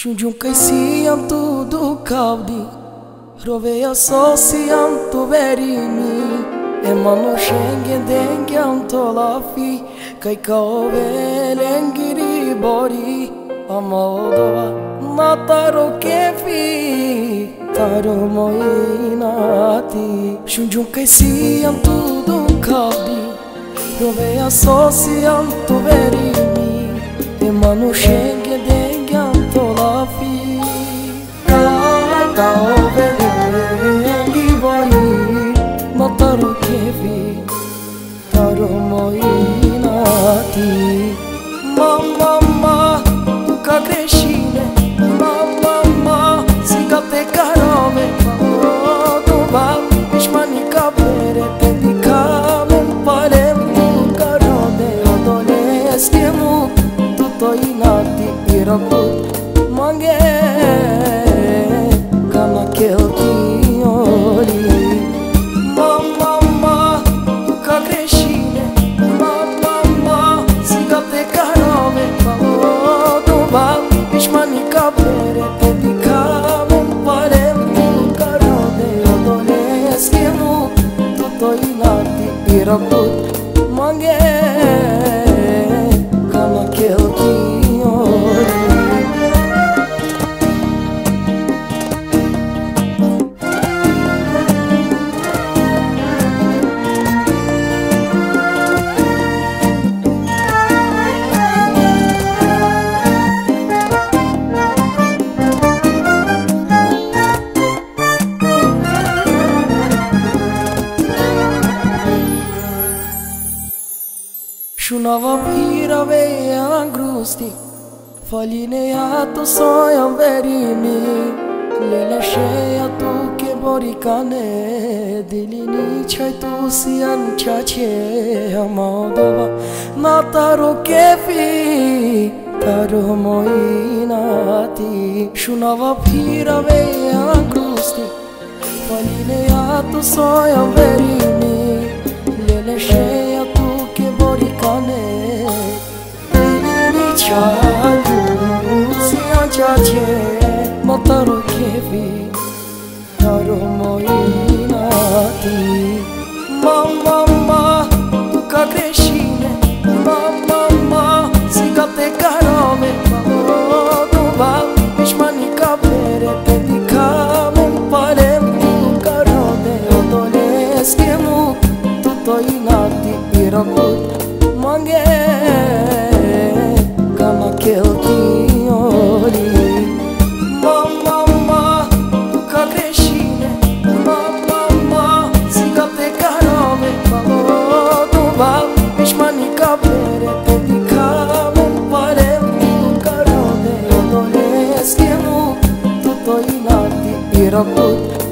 Junjun kai siam tudo caldi Roveia só siam tu verini E mano shenge dengyam tolafi Kai kaove lengiri bori Amodova nataro kefi Taro moinati Junjun kai siam tudo caldi Roveia só siam tu verini E mano shenge dengyam tolafi Kaove lengiri bori Nataro kefi Taro moinati Mamma ca greșine Mama, zica te carome Dova, ești manica bere Te dicame în pare mu carone Odolesc e mu Tutto inati iraput Mange Cana cheltioli Mama, ca greșine Mama, zica te carome Ești manica bere, te dicame în pare mu carone Odolesc e mu Tutto inati iraput Mange Cana cheltioli Una vampira veia angrusti Falineato soia verini Le lasceia tu che boricane Dilini c'hai tu sian ciace Amodova Nataro kefi Taro moinati Una vampira veia angrusti Falineato soia verini Le lasceia tu che boricane Cialu sian ciace Nataro kefi Taro moinati Mama, ca greșine Mama, zica te carome Dova, ești manica bere Te dicame în pare mu carone Odolesc e mu Tutto inati iraput Mange Cana cheltioli Mama, ca greșine Mama, zica te carome Dova, ești manica bere Te dicame în pare mu carone Odolesc e mu Tutto inati iraput